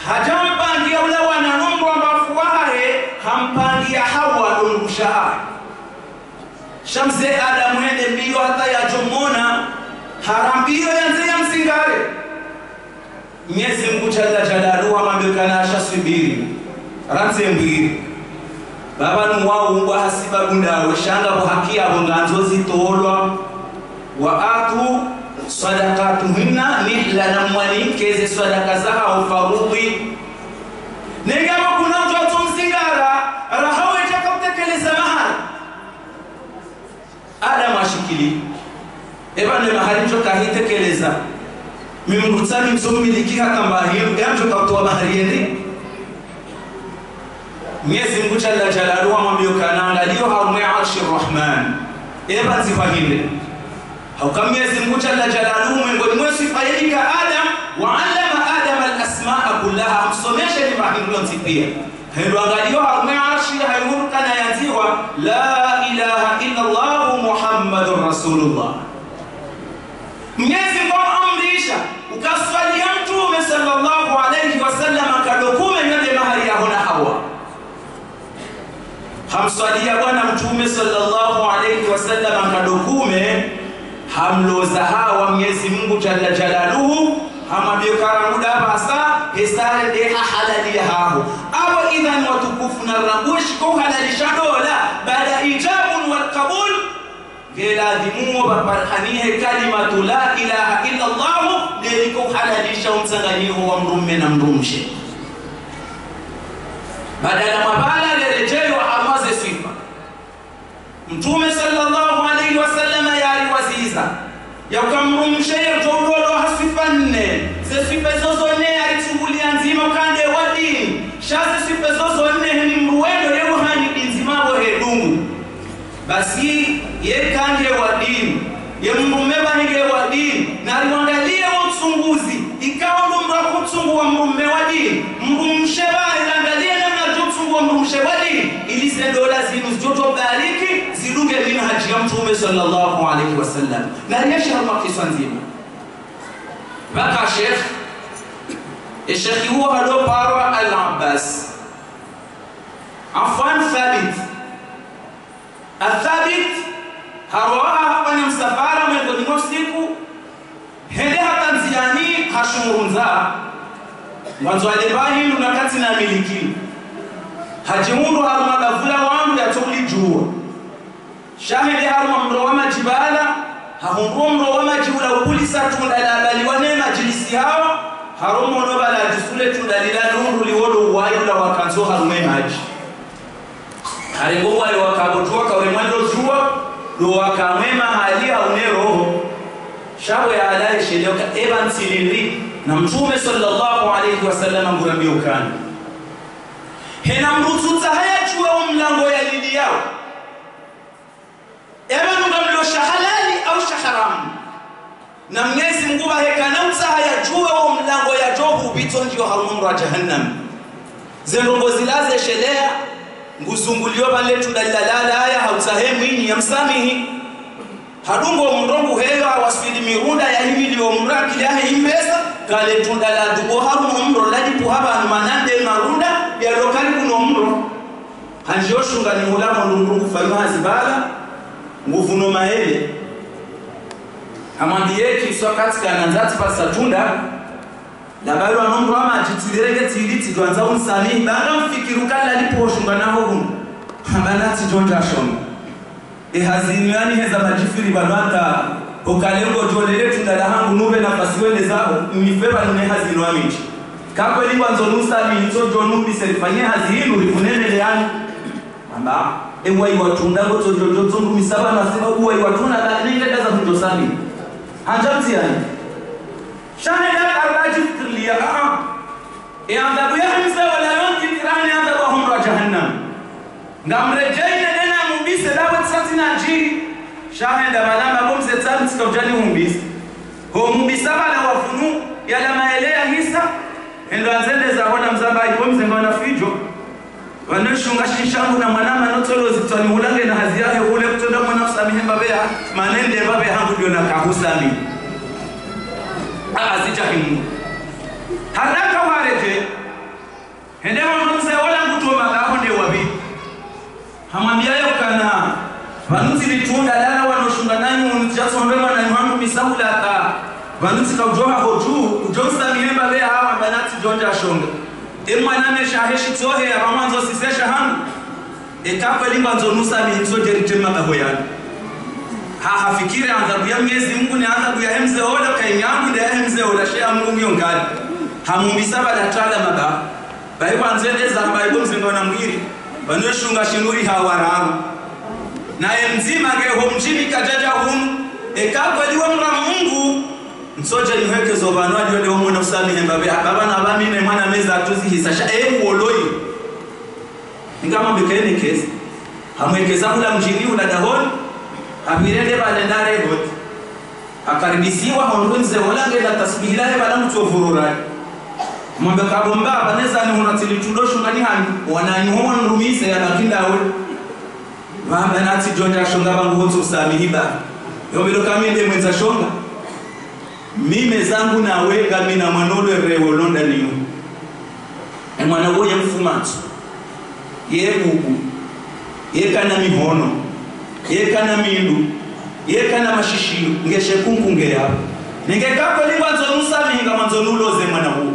hajampangia ule wananumbo ambafu wahe hampangia Hawa ulungusha shamse Adamu hende mbio hata ya jomona harambio yanze ya msingare Mwenyezi Mungu Jalla Jalaluhu amambekana ashasubiri ranze mbiri baba nuwa ungwa hasiba bundawe shanga buhaki abo nganzo zitolwa wa atu sadaqatuhunna nihla namwani keze sadaka zao farudhi negama kuna mtu msingara rahawe takatekeleza mahali Adam ashikili eba ne mahali mtoka hitekeleza mimrutsani msomiliki hakamba hiyo yanjo kautoa bahari yendi Mwenyezi Mungu Jalla Jalaluhu amwambia kana angalio haumwe arshi Rahman eba zifahinde hauka Mwenyezi Mungu Jalla Jalaluhu miongoni mwa sifa yake Adam wa allama Adam al-asmaa kullaha msomeshe ni mahindon sipia hendo angalio haumwe arshi hayur kana yanziwa la ilaha illa Allah Muhammadur Rasulullah Mwenyezi Mungu amrisha ukaswalia Mtume sallallahu alayhi wasallam kadokume nyande mahali yahona Hawa hamswalia bwana Mtume sallallahu alayhi wasallam kadokume hamloza Hawa Mwenyezi Mungu Jalla Jalaluhu hamabio karamuda basa hesare de halali hahu aba idhan watukufu na rabush ko halalisha dola baada ijabun wal qabul geladimu wa barhanihe kalimatu la ilaha illa Allah deliko halalisha umsanganyiho wa mrume na mrumshe badala mabala lerejeyo amaze sifa Mtume sallallahu alayhi wasallam yali waziza yakamrumshe yatololo hasifanne zesifa zozone alitungulia nzima kande wadini shazi sifa zozone ni mruwendo yeuhani dinzimabo hedungu basi yekanje wadini yemrumeba hige wadini na aliangalia utsunguzi ikawa ndo kutsungu wa mrume wadini mrumsheba ilangalia namna tutsungu wa mrumshe wadini ili sendola zinu zoto bariki zilunge minhaji ya Mtume sallallahu alayhi wasallam na yashara makisa nzima baka Sheikh huwa hado parwa al-Abbas afwan Thabit Athabit hawa hapa ni msafara miongoni mwa siku hende hata nziani hashumurunza mwanzo alibahi unakati na miliki hajimundu haruma gavula wangu ya tuli jua shahidi haruma mrowa majibala hahungu mrowa majibula upulisa tundalabali wane majilisi hawa harumu nobala jisule tundalila nuru liwodo uwayo la wakanzo harume maji haringu wale wakabutua kawe mwendo jua do wakamema halia uneroho shawe ya alai sheleoka eban silili na Mtume sallallahu alayhi wasallam ngurambia ukani hena mrututa haya chua umlango ya lili yao eban ngamlo shahalali au shaharamu na Mwenyezi Mungu hekana haya chua umlango ya jobu bito ndio harumra jahannam zendongo zilaze shelea nguzungulio bale tudalala haya hautahemu ini ya msamihi hadungo mrongo hewa wasfidi mirunda ya hivi ndio mraki ya himbesa kale tundala dugo haru mro ladi puhaba manande marunda ya lokali kuno mro hanjio shunga ni mulamo ndungu fayuha zibala nguvu no mahele amwambie kiswa katika nanzati pasa tunda na bado anomro ama atitirege tiliti tuanza unsani baada mfikirukala lipo shunga naho huno banati jonja shonga haziniani heza majifiri banata okalengo jolele tundala hangu nube nafasi wende zao nifeba nune hazinu amichi kako lingwa nzonusa minito jonubi serifanye hazinu rifunene leani amba ewa iwatundago zongu misaba na seba uwa iwatuna nile daza mjosani hanjamti yani shane dala arbaji fikirliya andabu ya hamsa wala yonki kirani andabu wa humra jahannam ngamrejeine mbise dawe tsatina njiri shahenda malama bomse tsamtska ujani mbise ho mbisa bala wafunu yala maelea hisa endo anzende za hona mzamba ibomze ngona fijo wanashunga shishangu na mwanama notolo zitani hulange na hazi yake ule kutonda mwana usamihe babea manende babe hangu ndio na kahusami azija himu haraka warete hulata vanuti kaujoha hoju kujonsa mihemba ve hawa banati jonja shonga mwana mesha heshi tohe abamanzo sisesha hangu ekapa linga nzonusa mihinso jeritema kahoyani hafikiri adhabu ya Mwenyezi Mungu ni adhabu ya hemze ola kainyangu ndio hemze ola shea Mungu yongani hamumbisaba datala maba baibo anzendeza baibo mzingo na mwiri banweshunga shinuri hawaramu na mzima ge homjini kajaja hunu ekapa liwa mra Mungu nsoje niweke zobano adio leo mwana usami hemba be baba na bami ne mwana meza atuzi hisasha woloi ngama bekene kesi hamwekeza kula mjini ula dahoni abirende balendare hot akaribisiwa honunze olange la tasbihilahe bala mtovurura mwambe kabomba baneza ni honatili tudosho ngani hani wanani hono rumise ya bakinda we baba nati jonja shonga bangu hozo usamihiba yobilo kaminde mwenza shonga mime zangu na wega mina manolo rewo londa niyo mwana woye mfumatu ye bubu ye kana mihono yekana mindu yekana mashishiro ngeshe kunkunge yapo ningekako libanzo nusami nga manzo nuloze mwana huo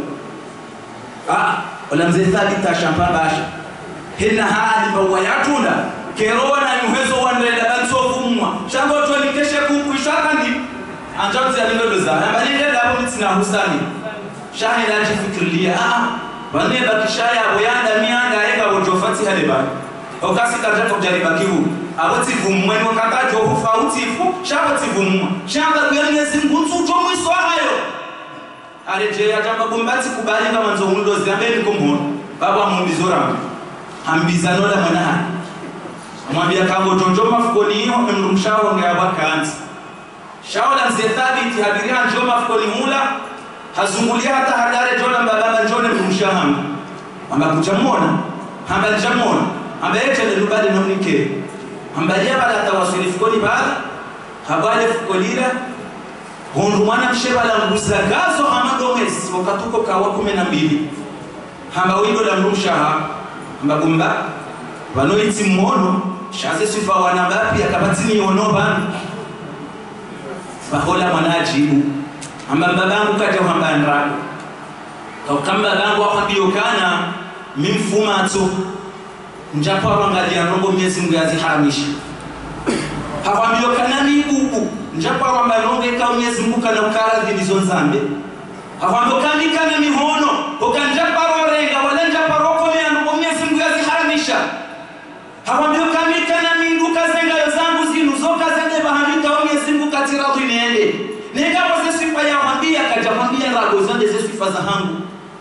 wala mzee thabita shampa basha hina hali bawa yatunda kerowa na nyuhezo wandela bansofumwa shango to nikeshe kunkuishaka ndi anjamzi alindoza ambalinde labo mitsina husani shahida jifikrilia bane bakishaya boyanda mianda eka wojofati haleba okasi kajato kujariba kivu aboti vumwe wakatajo ufautifu shaboti vumwa shanga Mwenyezi Mungu nzuto mwiso hayo areje ajamba kumbati kubali kama manzo mundo zambeni komono baba mumbizora ambizano la mwana amwambia kango tonjo mafukoni hiyo mrumshao ngaba kanzi shaola mzethabiti habiria njo mafukoni mula hazungulia hata hadare jona baba njone mrumshaham amba kuchamona amba njamona amba yeche lubade nomnike ambalia bala tawasuli fukoni baada habale fukolira hondumana mshebala ngusagazo amadomesi wakatuko kawa 12 hamba windo la mrumshaha hamba gumba wanoiti mmono shaze sifa wanabapi akabatini yonoba fahola mwanajibu hamba babangu kaja hamba ndrago kama babangu wakwambiyokana mimfumato njapa wangalia rongo Mwenyezi Mungu yaziharamisha hakwambio kana mibubu njapa wamba rongo ka Mwenyezi Mungu kana ukara zilizo nzambe hakwambio kana mihono ukanjapa rorenga wala njapa roko Mwenyezi Mungu yaziharamisha hakwambio kana mindu kazenga zangu zinu zoka zende bahamita Mwenyezi Mungu katira duniende neka pose sifa ya mwambia kajamwambia rago zande ze sifa za hangu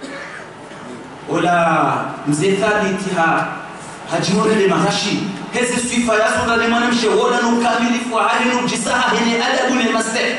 ola mzee thabiti hajione le mahashi hezi sifa yazo na mwana mshewola no kamilifu hali no jisaha hene adabu ne master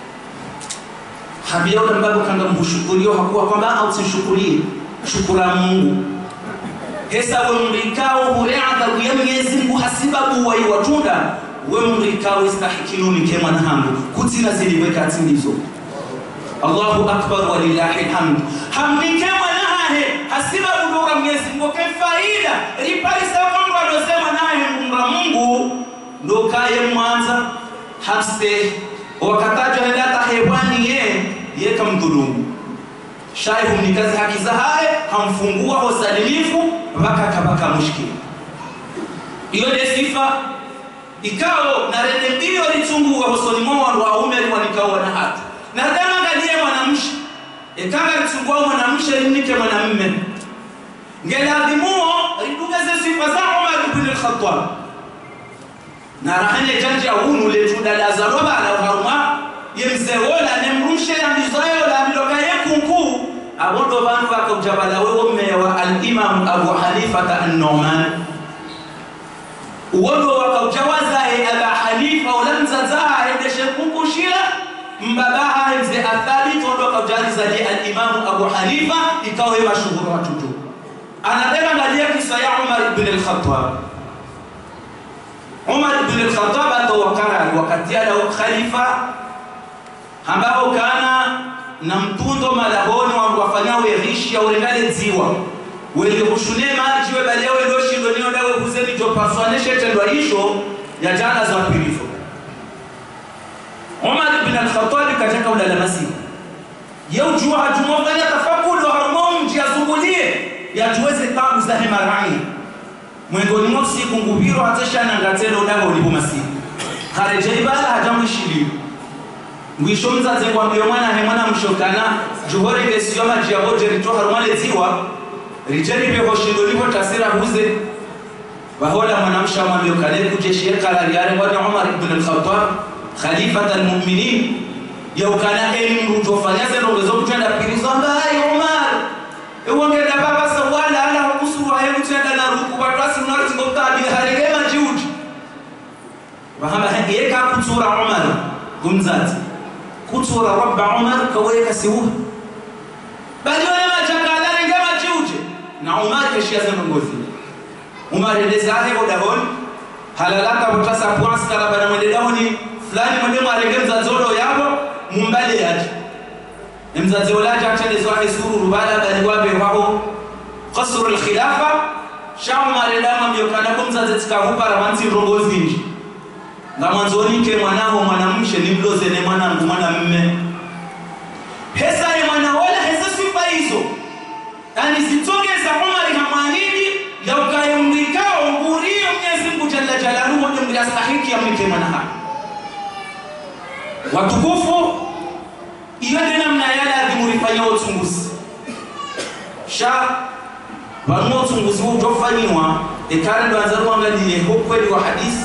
habia ule mbabu kanga mshukurio hakuwa kwamba au sishukurie shukura Mungu hesa we mrikao hureada ya Mwenyezi Mungu hasibabu wa watunda we mrikao istahikiluni kema na hamdu kutina ziliweka tindizo Allahu akbar walillahi alhamd hamdi kema nahe hasibabu dora Mwenyezi Mungu kwa faida ripali sawa alosema naye Mungu ndo kaye mwanza haste wakataja ndata hewani ye kamdhulumu shaihu nikazi haki za haya hamfungua hosalimifu wakakabaka mushkili iyo de sifa ikao na rende mbio litungua hosoni mwa waume walikao na hata na dama ngalie mwanamshi ekanga litungua mwanamshi limnike mwanamume ngeladhimuo ridugeze sifa za Umar ibn al-Khattab na rahane janja hunu letunda lazaroba la haruma yemzewola nemrushe yandizayo la miloka yekunku abondo bantu bakujabala wewe mewa al-Imam Abu Hanifa an-Nu'man uwondo wakajawaza Abu Hanifa ulanzaza endeshe kunku shila mbabaha mzee athabit ondo wakajaliza al-Imam Abu Hanifa ikawa mashuhuri watutu anataka ngalia kisa ya Umar ibn al-Khattab Umar ibn al-Khattab atawakala wakati ya khalifa ambao kana na mtundo malahoni wafanyao rishi ya urengale ziwa wele kushune maji we balia we loshi ndo nio dawe kuzeni jo paswaneshe tendo hisho ya jana za pilifo Umar ibn al-Khattab katika ulalamasi yajua hatumwafanya tafakuri wa harmoni yazungulie yatuweze tabu za hemarai mwengoni mwa siku ngubiro atashana ngatelo dago lipo masiku harejei bala hajamwishili mwisho mzaze kwambia mwana mshokana juhore ngesiyo maji ya hoje rito harumale ziwa rijeri beho shindo lipo tasira huze wahola mwanamsha mwambio kale kujeshi karari yare wani Umar ibn al-Khattab khalifat al-mu'minin yaukana elimu utofanyaze nongezo kutenda pirizo ambaye Umar uongeda baba sawala ala hukusuru wa hebu tenda na ruku watasi unariti ngoktabi haregema jiuji wahama yeka kutura Umar gumzati kutura rabba Umar kaweka siwa bali wale machakala ngema jiuji na Umar keshia za nongozi Umar eleza hapo dahoni halalaka utasa puansi kala bana mwende dahoni fulani mwende mwaregemza zolo yabo mumbale yaje mzazi walaje atendezwa hisuru rubala bali wabe wao qasr al-khilafa shama redama myokana kumzazi tikahupa ramanzi rongozi nje ngamanzoni ke mwanao mwanamshe ni mloze ne mwanangu mwanamume pesa ni mwana wala hesa sifa hizo yani zitongeza Umar hamanini yaukayumlikao ngurio Mwenyezi Mungu jalla jalaluhu ndio mlastahiki amike mwana watukufu iyo ndio namna yale adhimurifanya uchunguzi sha wanu uchunguzi ujofanywa ekare ndo anzaru angalie kweli wa hadithi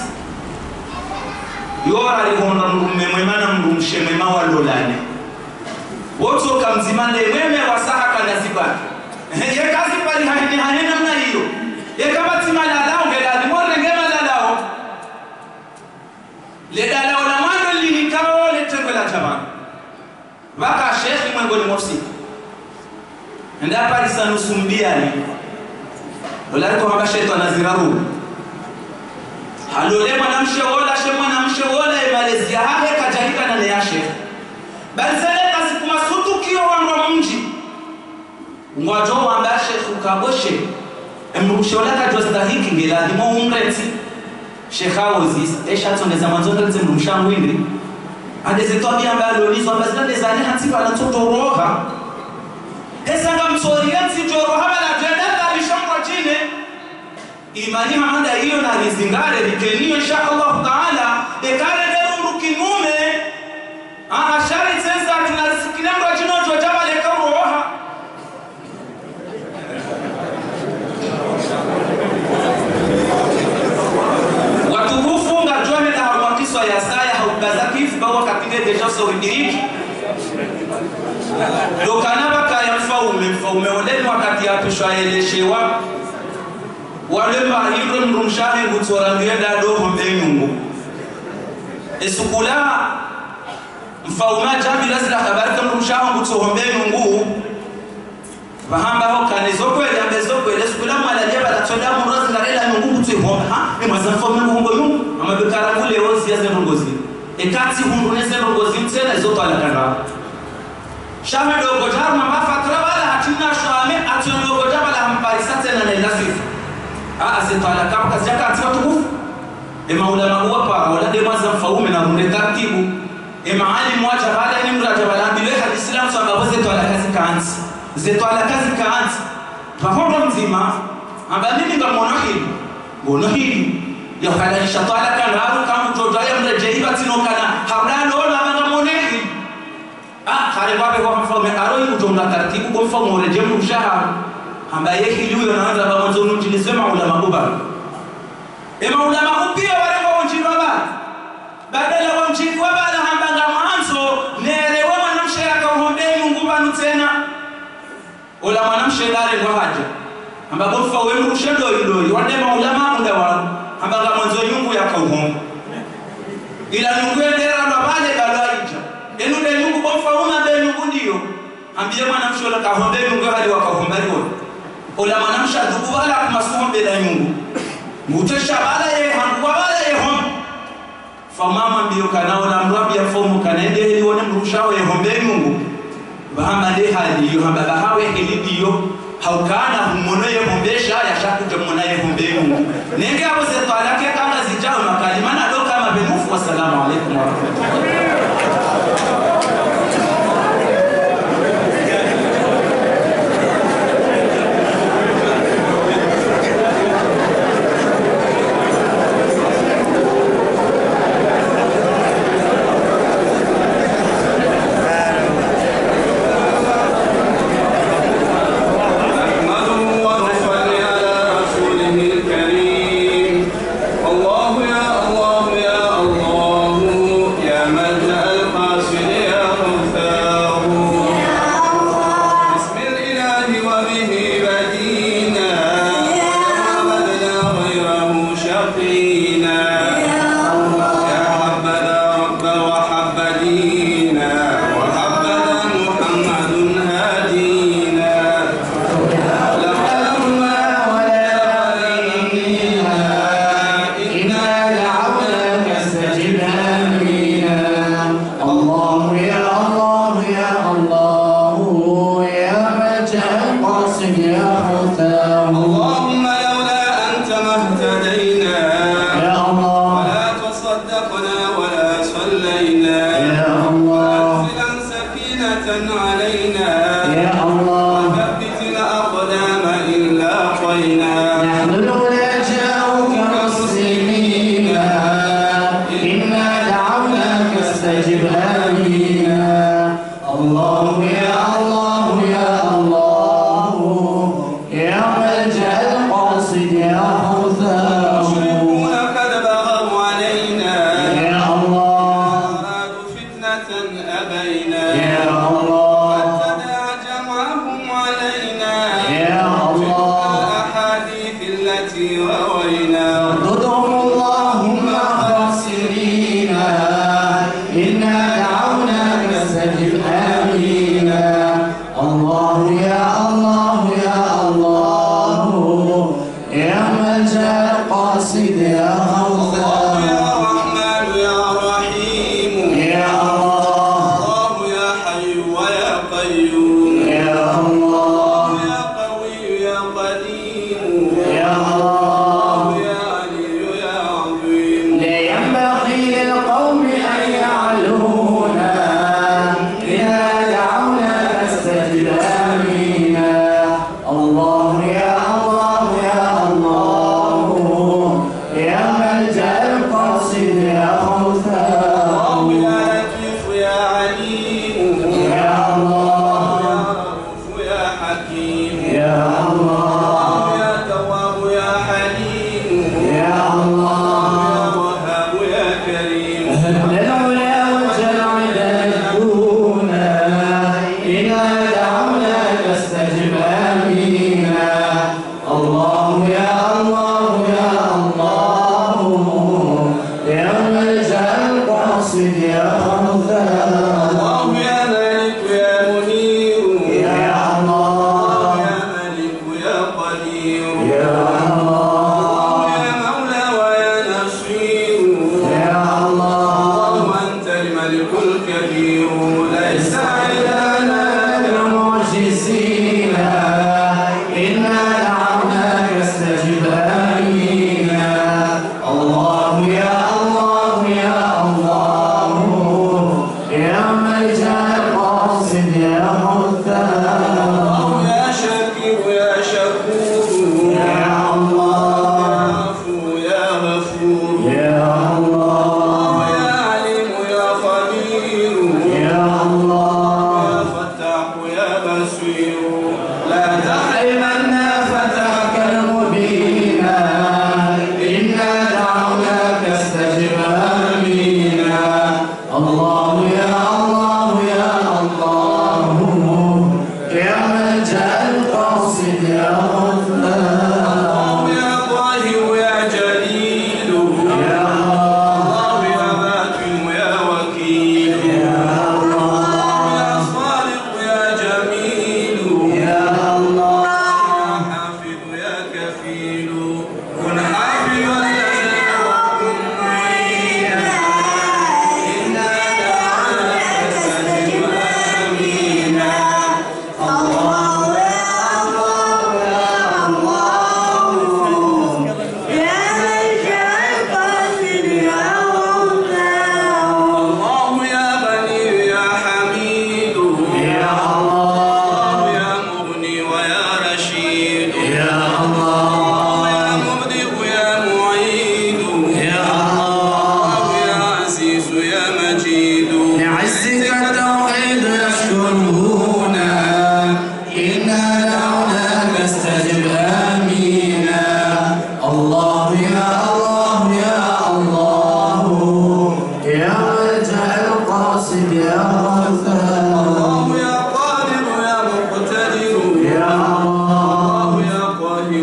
yora alihonda mmemwemana mrumshe mwema walolane woto kamzimane mweme wasaha kana zibaki ye kazi pali hahina namna hiyo ye kama timala lao ngela dimore ngema lao le dalao la mando linikao le tengela chama waka shekhi mwengoni mofsi nda parisa nusumbiani olariko haba shaitan naziraru halole mwanamshe wala mwanamshe wala imalezia hake kajalika na ya shekhi bazale kazi kumasutu kio wangu mji ngwajo wamba shekhi ukaboshe mrushola kajostahiki ngeladimo umreti shekhawozi eshatongeza mwanzo ndetse mrushangu indi adeze tobi ambalo lizo ambazina dezani hatiba la totoroha esanga msoriati joroha la jadaka lishamwa chine imani hamanda hiyo na rizingare likenio insha Allah taala ekare derundu kinume shari sensa tunasikilango chinojo jaba le koroha watukufu ngajone na hawakiso ya saya haubazaki bawa katika deja sawidiriki dokana baka ya mfaume oleni wakati ya pishwaeleshewa wale mahiro mrumshahi ngutorangienda doho mbenyungu esukula mfaume jambi lazila habari kama mrumshahi ngutoho mbenyungu bahamba ho kanizokwe yambezokwe esukula malalia balatoda murazi ngarela nyungu kutuho ha emazafome mungu yungu amabekara kule ozi yaze nongozi ekati hundunese nongozi mtena zoto alakanda shame dogo jarma mafatra wala hatina shame atyo dogo jabala hamparisa tena na nasifu asitala kama kazi yake atiwa tukufu maulama huwa para wala de mazafaume na runde taratibu maalim wacha bala ni mraja bala bila hadislam sababu zetu ala kazi kaanzi zetu ala kazi kaanzi pamoja mzima amba mimi ngono hili ya kana shatala kana hapo kama mtotaya mrejeiba tino kana hablalo na ngamoneki kare babe kwa mfalme aroi kutonga taratibu kwa mfalme reje mshahara ambaye hili huyo anaanza baba mwanzo nilisema ulama kubwa ulama kupia wale wa nchini baba badala wa nchini baba na hambanga mwanzo neelewa mwanamshe akaombea Mungu banu tena ola mwanamshe dale kwa haja ambapo mfalme mrushendo hilo wale maulama muda wao ambanga mwanzo Mungu yakaohomba ila Mungu endera ndo pale balaija enu de Mungu kwa mfalme be Mungu ndio ambie mwanamshe ola kaombea Mungu hadi wakaohomba hiyo ola mwanamshe adubu wala kumasumo be la Mungu mutesha bala ye hangu bala ye hom famama mbio kana ola mrabi ya fomu kanende hiyo ne mrushao ye hombe Mungu bahama de hali hiyo hamba bahawe hilidio haukana humono ye hombesha ya shaku temona ye hombe Mungu nenge hapo zetu alake kama zijao makalima na doka mabenufu. Wassalamu alaykum wa rahmatullahi القاصد يا حسام. اللهم لولا أنت ما اهتدينا يا الله ولا تصدقنا ولا صلينا يا الله أنزل سكينة علينا يا الله وثبت الأقدام إن لاقينا نحن نجاؤك مسلمين إنا دعوناك استجب آمين. الله يا الله يا الله يا ملجأ القاصد يا حسام. المشركون قد بغوا علينا يا الله أرادوا فتنة أبينا يا الله واتبع جمعهم علينا يا الله الأحاديث التي روينا ردهم اللهم خاسرين إنا دعوناك استجب آمين. الله يا الله يا الله يا ملجأ القاصد يا الله يا غوث. رحمن يا رحيم يا الله الله يا حي ويا قيوم يا الله يا قوي يا قدير يا الله يا علي يا عظيم لا ينبغي للقوم أن يعلونا إذا دعوناك استجب آمين. الله يا الله يا الله يا ملجأ القاصد يا حسام. يا لطيف يا عليم يا الله يا رؤوف يا حكيم يا الله يا تواب يا حليم يا الله يا وهاب يا كريم العلا والجلع يدعونا إذا دعوناك استجب آمين. الله يا الله يا الله يا ملجأ القاصد يا غوثام. الله يا مالك يا منير يا الله يا ملك يا قدير يا الله يا مولى ويا نصير يا الله اللهم أنت الملك الكبير ليس إلهنا المعجزين إنا دعوناك استجب آمين. الله يا الله يا الله يا ملجأ القاصد يا حسام. يا شاكر يا شكور يا الله يا عفو يا غفور يا الله يا عليم يا خبير يا الله يا فتاح يا بصير لا أيمن فتحك المبين إنا دعوناك استجب آمين. الله يا الله يا الله يا ملجأ القاصد يا غفار. يا ظاهر يا جليل يا الله الله يا باطن يا وكيل يا الله يا صادق يا جميل يا الله يا حافظ يا كفيل كن حافظا لنا وكن معينا إنا دعوناك استجب آمين. الله يا الله يا الله يا ملجأ القاصد يا غفار. الله يا غني يا حميد يا الله يا مغني ويا رشيد يا الله يا مبدئ يا معيد يا الله يا عزيز يا مجيد لعزك التوحيد يشكرهنا إنا دعوناك استجب آمين. الله يا الله يا الله يا ملجأ القاصد يا غفار. الله يا قادر يا مقتدر يا الله يا قاهر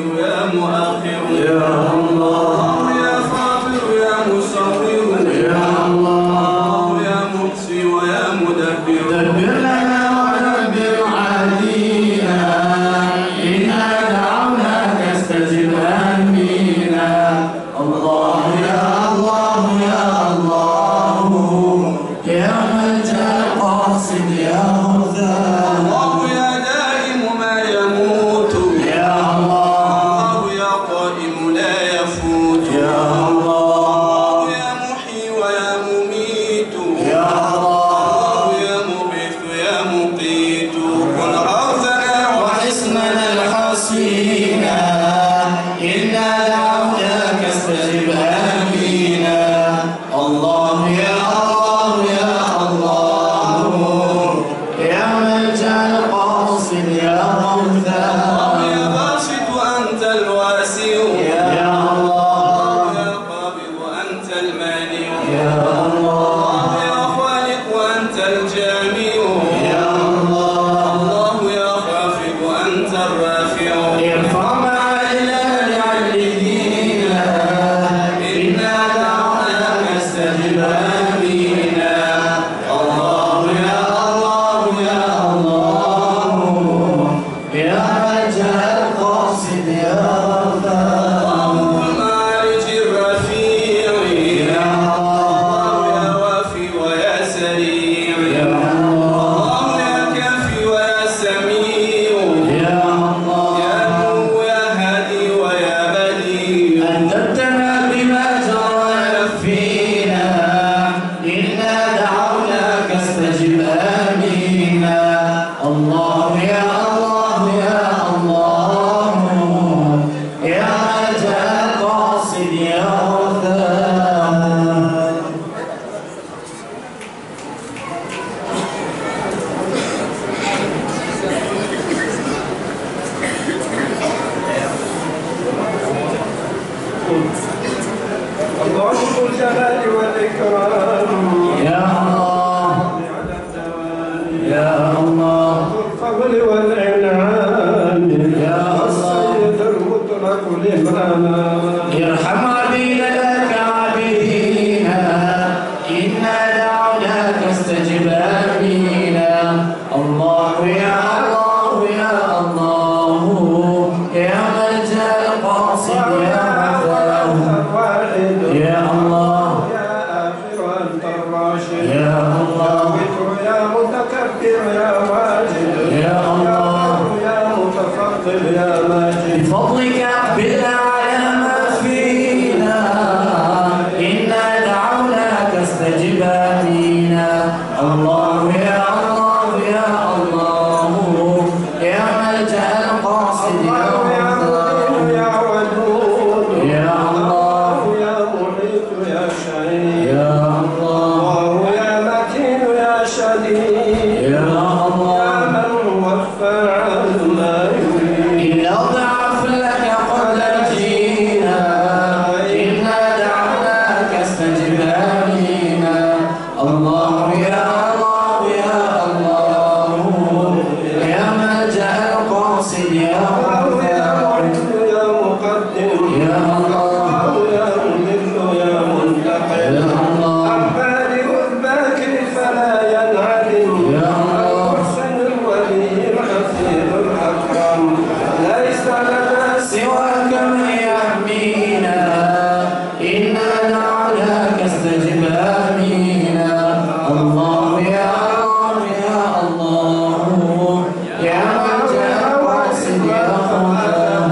قاصينا إنا دعوناك استجب آمينا الله يا الله يا الله يا ملجأ القاصد يا غوثاه يا باسط أنت الواسع يا الله يا قابض أنت المانع يا الله يا خالق أنت الجامع يا الله يا خافض أنت الرافع ارفع معنا لعلينا إنا دعوناك استجب آمينا الله يا الله يا الله يا ملجأ القاصد يا غفار المعارج الرفيع يا الله يا وافي ويا سريع يا الله يا كافي ويا سميع يا الله يا نور يا هادي ويا بديع أنذرتنا بما جرى يكفينا إنا دعوناك استجب آمينا الله يا الله يا الله يا ملجأ القاصد يا غفار الله ذو الجلال والإكرام يا الله يا الله الفضل والإنعام يا الله السيد المطلق الإمام ارحم عبيدنا لك عبيدنا إنا دعوناك استجب آمينا الله يا الله يا الله يا ملجأ القاصد يا غفار يا الله يا آخر أنت الراشد يا الله يا متكبر يا واجد يا الله يا متفضل يا ماجد بفضلك أقبلنا على ما فينا إنا دعوناك استجب آمينا الله يا الله يا الله يا ملجأ القاصد يا غفار يا ودود يا الله يا محيط يا شهيد يا الله يا متين يا شديد يا يا الله من هو فاعل ما يريد إلا ضعف لك قد جينا إنا دعوناك استجب آمينا الله يا الله يا الله يا ملجأ القاصد يا غفار يا مقدم يا الله يا مذل يا منتقم يا الله البارئ الباكر فلا ينعدم يا الله المحسن الولي الحفيظ الأكرم ليس لنا سواك من يحمينا إنا دعوناك استجب آمينا الله يا الله يا الله يا ملجأ القاصد يا غفار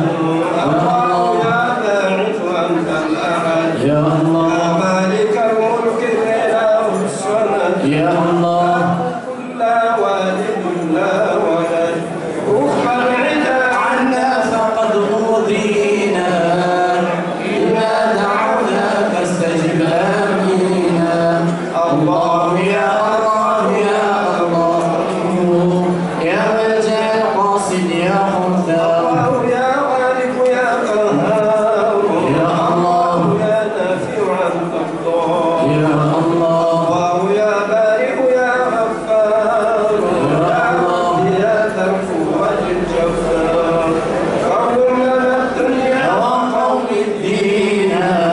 يا باعث أنت الأحد يا الله يا مالك الملك الإله الصمد يا الله لا والد لا ولد رب العدا عنا فقد أوذينا إنا دعوناك استجب آمينا الله يا الله يا الله يا ملجأ القاصد يا غفار يا غالب يا قهار يا الله يا نافع أنت الله يا الله يا بارئ يا غفار يا ذا القوة الجبار قوم لنا الدنيا وقوم الدين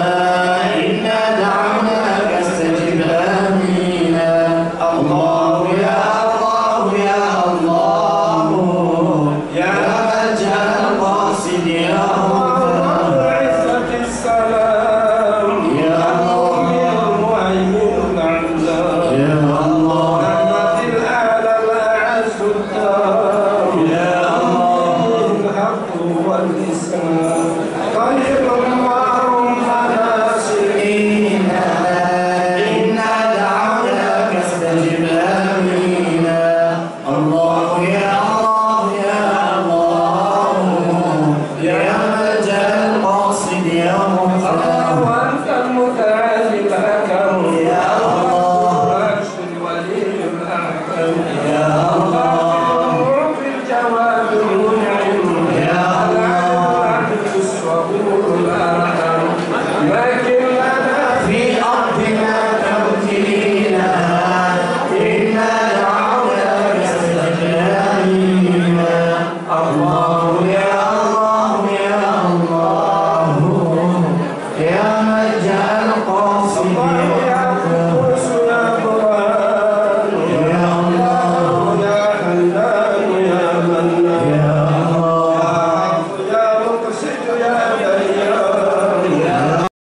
إنا دعوناك استجب آمينا الله يا الله يا الله يا ملجأ القاصد يا غفار عزة السلام يا الله المهيمن العلام يا الله نعمة الأعلى الأعز الدار يا الله الحق والإسلام خير معروف ناصر إنا دعوناك استجب آمينا الله يا الله يا الله يا